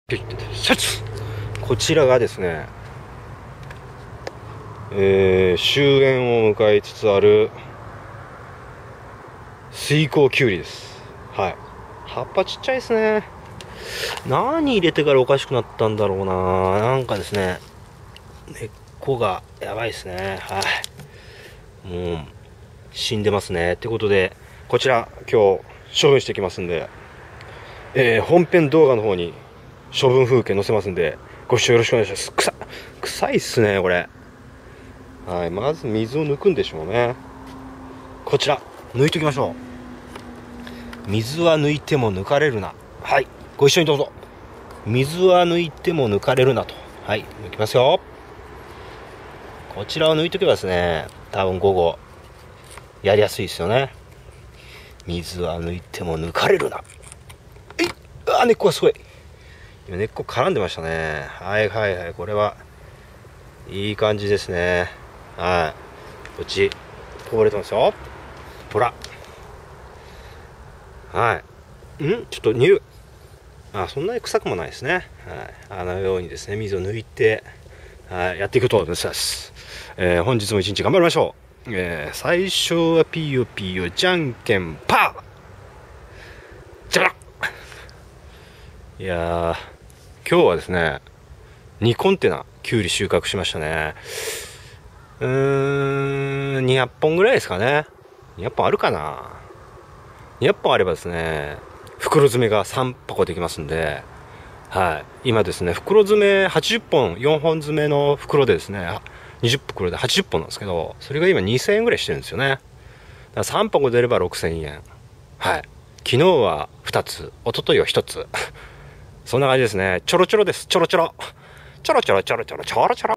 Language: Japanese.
シャツこちらがですね、終焉を迎えつつある水耕きゅうりです。はい、葉っぱちっちゃいですね。何入れてからおかしくなったんだろうな。なんかですね、根っこがやばいですね。はい、もう死んでますね。ってことでこちら今日処分してきますんで、本編動画の方に処分風景載せますんで、ご視聴よろしくお願いします。臭いっすねこれ。はい、まず水を抜くんでしょうね。こちら抜いときましょう。水は抜いても抜かれるな。はい、ご一緒にどうぞ。水は抜いても抜かれるなと。はい、抜きますよ。こちらを抜いとけばですね、多分午後やりやすいですよね。水は抜いても抜かれるな。根っこがすごい。今根っこ絡んでましたね。はいはいはい、これはいい感じですね。はい、こっちこぼれてますよ。ほら、はい、ちょっと匂い、そんなに臭くもないですね。はい、あのようにですね、水を抜いて、はい、やっていくと思います。本日も一日頑張りましょう。最初はピヨピヨじゃんけんパー。じゃら、いやー、今日はですね2コンテナきゅうり収穫しましたね。200本ぐらいですかね。200本あるかな。200本あればですね、袋詰めが3箱できますんで、はい、今ですね袋詰め80本4本詰めの袋でですね、20袋で80本なんですけど、それが今2000円ぐらいしてるんですよね。だから3箱出れば6000円。はい、昨日は2つ、一昨日は1つそんな感じですね。ちょろちょろです。ちょろちょろちょろちょろちょろちょろちょろちょろ。